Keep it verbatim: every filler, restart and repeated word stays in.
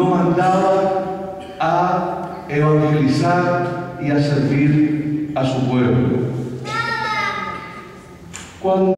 lo mandaba a evangelizar y a servir a su pueblo. Cuando